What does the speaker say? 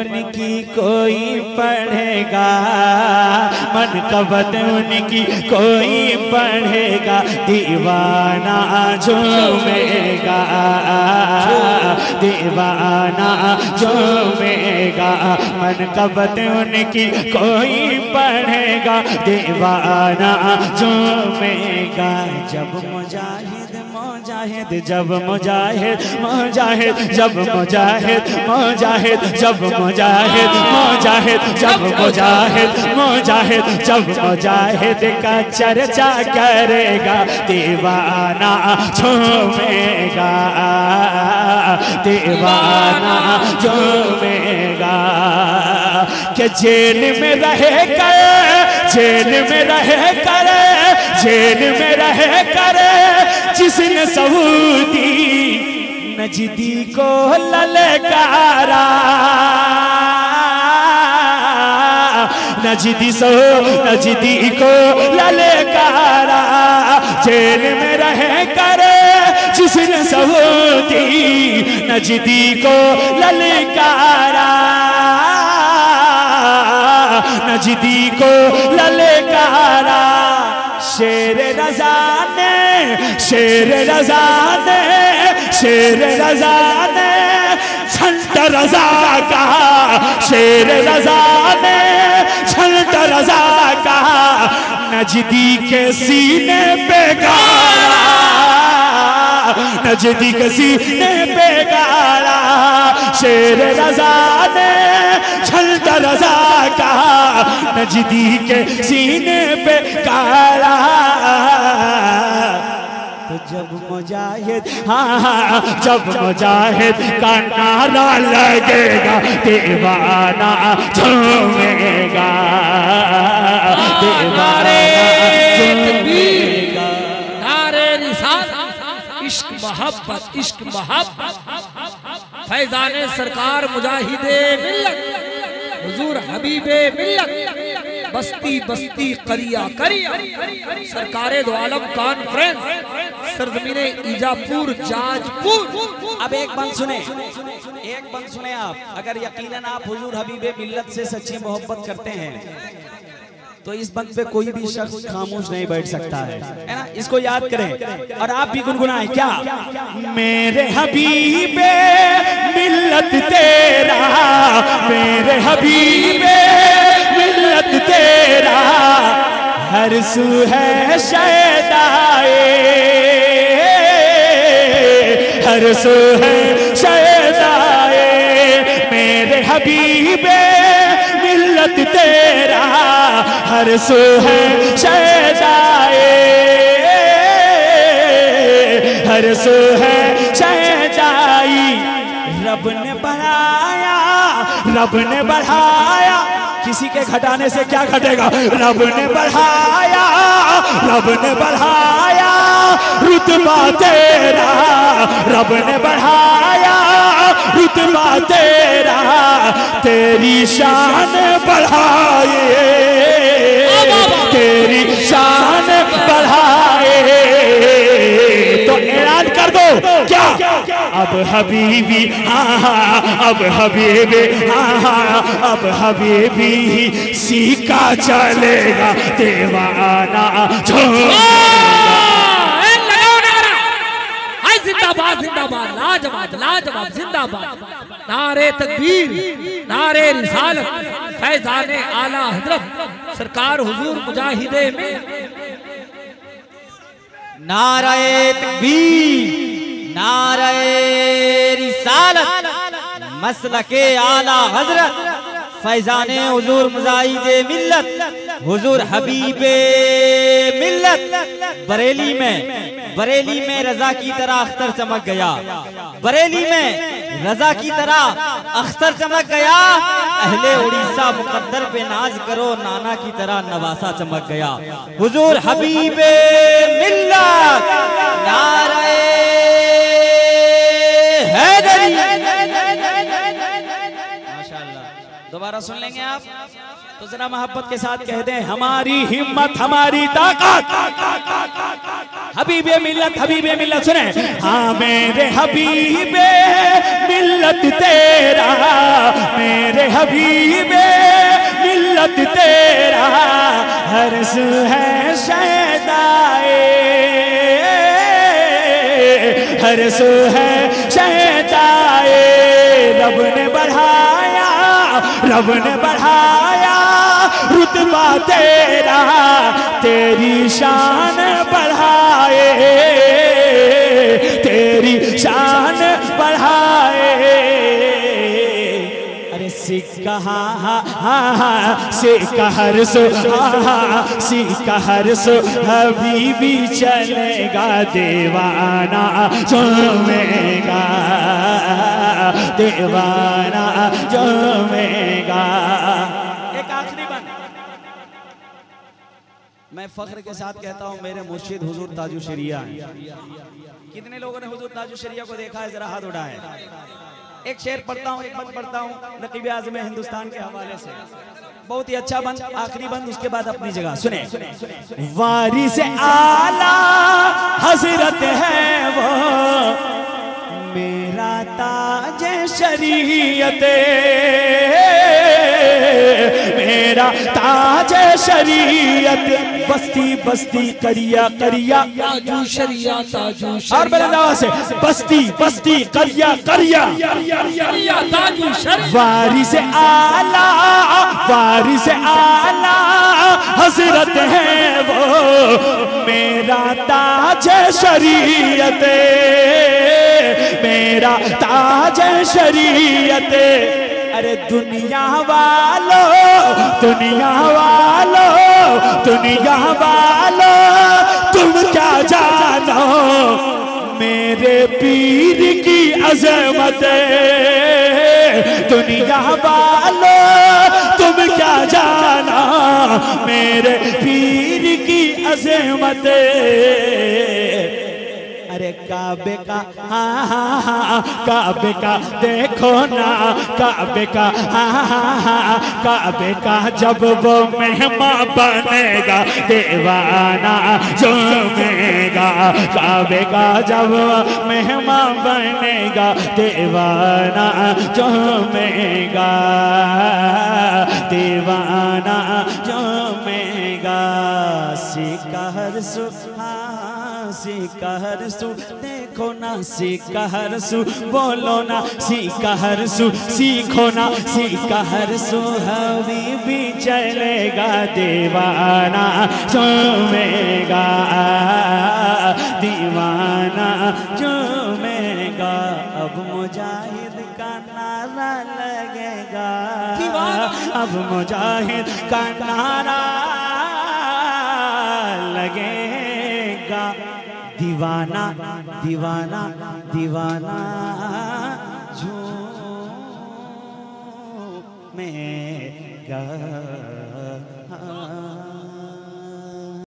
उनकी कोई पढ़ेगा, मनकबत उनकी कोई पढ़ेगा, दीवाना झूमेगा, दीवाना झूमेगा। मनकबत उनकी कोई पढ़ेगा, दीवाना झूमेगा। जब मुजाहिद मुजाहिद, जब मुजाहिद मुजाहिद, जब मुजाहिद मुजाहिद, जब मुजाहिद मुजाहिद, जब मुजाहिद मुजाहिद, जब मुजाहिद का चर्चा करेगा, दीवाना झूमेगा, दीवाना झूमेगा। कि जेल में रहे कर, जेल में रहे कर, जेल में रहे कर, जिसने सऊदी नजदी को ललकारा, नजदी को ललकारा। जेल में रहे कर, जिसने सऊदी नजदी को ललकारा, नजदी को ललकारा। शेर रज़ा ने, शेर रज़ा ने, शेर रज़ा ने छंट रज़ा का, शेर रज़ा ने छंट रज़ा का, नजदी के सीने पे गाड़ा, नजदी के सीने पे गाड़ा। शेर रज़ा ने छंट रज़ा का, नजदी के सीने पे गाड़ा। तो जब मुजाहिद, हाँ जब मुजाहिद का नारा लगेगा, दीवाना झूमेगा, दीवाना झूमेगा। नारे रिसालत, इश्क मोहब्बत, इश्क मोहब्बत, फैजाने सरकार मुजाहिदे मिल्लत, हुजूर हबीबे मिल्लत, बस्ती बस्ती करिया करिया, सरकारे दो आलम कॉन्फ्रेंस, सरजमीने ईजापुर जाजपुर। अब एक बंद सुने, एक बंद सुने आप। अगर यकीनन आप हुजूर हबीबे मिल्लत से सच्ची मोहब्बत करते हैं तो इस बंद पे कोई भी शख्स खामोश नहीं बैठ सकता है ना। इसको याद करें और आप भी गुनगुनाएं। क्या? मेरे हबीबे मिल्लत तेरा, मेरे हबीबे मिल्लत तेरा, हर सू है शैदाए, हर सू है शैदाए। मेरे हबीबे मिल्लत तेरा, हर सू है शैदाए, हर सू है शैदाई। रब ने बढ़ाया, रब ने बढ़ाया, किसी के घटाने से क्या घटेगा? रब ने बढ़ाया, रब ने बढ़ाया रुतबा तेरा, रब ने बढ़ाया रुतबा तेरा, तेरी शान बढ़ाए, तेरी शान बढ़ाए। तो ऐलान कर दो क्या? अब हबीबी, हाँ हाँ, अब हबीबी, हाँ हाँ, अब हबीबी सीका चलेगा, दीवाना झूमेगा। जिंदाबाद जिंदाबाद, लाजवाब लाजवाब, जिंदाबाद। नारे तकबीर, नारे रिसालत, फैजाने आला हजरत सरकार हुजूर मुजाहिदे में। नारे तकबीर, नारे रिसालत, मसलके आला हजरत फैजाने हुजूर मुजाहिदे मिल्लत, हुजूर हबीबे मिल्लत। बरेली में रजा की तरह अख्तर चमक गया, बरेली में रजा की तरह अख्तर चमक गया। अहले उड़ीसा मुकद्दर पे नाज करो, नाना की तरह नवासा चमक गया। हुजूर हबीबे मिल्लत, नारे हैदरी। माशाअल्लाह, दोबारा सुन लेंगे आप तो जरा मोहब्बत के साथ कह दें, हमारी हिम्मत हमारी ताकत। हबीबे मिल्लत सुने। हाँ मेरे हबीबे मिल्लत तेरा, मेरे हबीबे मिल्लत तेरा, हर सू है शहदाए, हर सू है शहदाए। रब ने बढ़ाया, रब ने बढ़ाया रुतबा तेरा, तेरी शान बढ़ाए, तेरी शान बढ़ाए। अरे सिक्का सिक्का हर सो, सिक्का हर सो हबीबी चलेगा, दीवाना झूमेगा, दीवाना झूमेगा। एक आखिरी बात मैं फख्र के साथ कहता हूं, मेरे मुर्शिद हुजूर ताजु शरिया हैं। कितने लोगों ने हुजूर ताजु शरिया को देखा है, जरा हाथ उठाएं। एक शेर पढ़ता हूं, एक बंद पढ़ता हूं नकीब आज़म हिंदुस्तान के हवाले से, बहुत ही अच्छा बंद, आखिरी बंद, उसके बाद अपनी जगह सुने। वारिस आला हजरत है वो, मेरा ताज शरीयत, मेरा ताज शरीयत। बस्ती बस्ती करिया करिया ताजू शरिया, ताजू शरिया। और बलंदावा से बस्ती बस्ती करिया करिया, ताजू शरिया। वारिस आला, वारिस आला हजरत है वो, मेरा ताज शरीयत, मेरा ताज शरीयत। अरे दुनिया वालों, दुनिया वालों, दुनिया वालों, तुम क्या जानो मेरे पीर की अजमत। दुनिया वालों तुम क्या जाना मेरे पीर की अजमत। अरे काबे का हाँ हाँ हाँ, काबे का देखो ना, काबे का हाँ हाँ हाँ, काबे का जब वो मेहमान बनेगा, दीवाना झूमेगा। काबे का जब वो मेहमान बनेगा, दीवाना झूमेगा, दीवाना झूमेगा। सिक्का हर सु सिक्का हर सु, देखो ना सिक्का हर सु, बोलो ना सिक्का हर सु, सीखो ना सिक्का हर सु। हबीबी चलेगा, दीवाना झूमेगा, दीवाना झूमेगा। अब मुजाहिद का नारा लगेगा, अब मुजाहिद का नारा लगेगा। दीवाना दीवाना दीवाना झूमेगा।